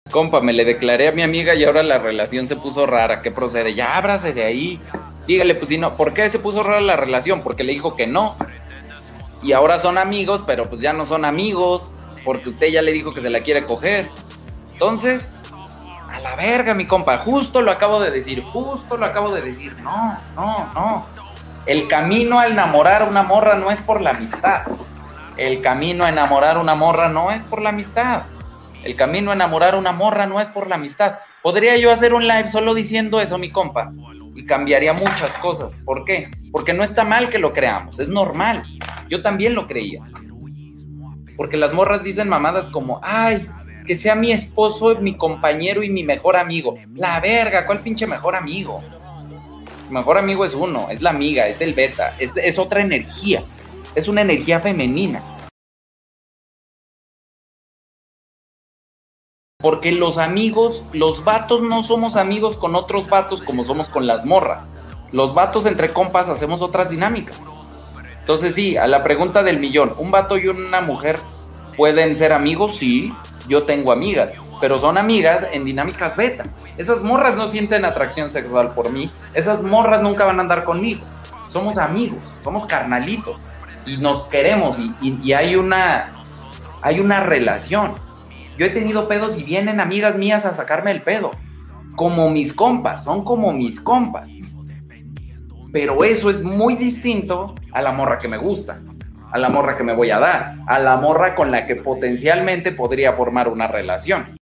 Compa, me le declaré a mi amiga y ahora la relación se puso rara. ¿Qué procede? Ya ábrase de ahí. Dígale, pues si no, ¿por qué se puso rara la relación? Porque le dijo que no. Y ahora son amigos, pero pues ya no son amigos, porque usted ya le dijo que se la quiere coger. Entonces, a la verga, mi compa, justo lo acabo de decir, justo lo acabo de decir. No, no, no. El camino a enamorar a una morra no es por la amistad. El camino a enamorar a una morra no es por la amistad. El camino a enamorar a una morra no es por la amistad. Podría yo hacer un live solo diciendo eso, mi compa, y cambiaría muchas cosas. ¿Por qué? Porque no está mal que lo creamos, es normal. Yo también lo creía. Porque las morras dicen mamadas como, ay, que sea mi esposo, mi compañero y mi mejor amigo. La verga, ¿cuál pinche mejor amigo? Mi mejor amigo es uno, es la amiga, es el beta, es otra energía. Es una energía femenina. Porque los amigos, los vatos no somos amigos con otros vatos como somos con las morras. Los vatos entre compas hacemos otras dinámicas. Entonces sí, a la pregunta del millón, ¿un vato y una mujer pueden ser amigos? Sí, yo tengo amigas, pero son amigas en dinámicas beta. Esas morras no sienten atracción sexual por mí, esas morras nunca van a andar conmigo. Somos amigos, somos carnalitos y nos queremos y hay una relación. Yo he tenido pedos y vienen amigas mías a sacarme el pedo. Como mis compas, son como mis compas. Pero eso es muy distinto a la morra que me gusta, a la morra que me voy a dar, a la morra con la que potencialmente podría formar una relación.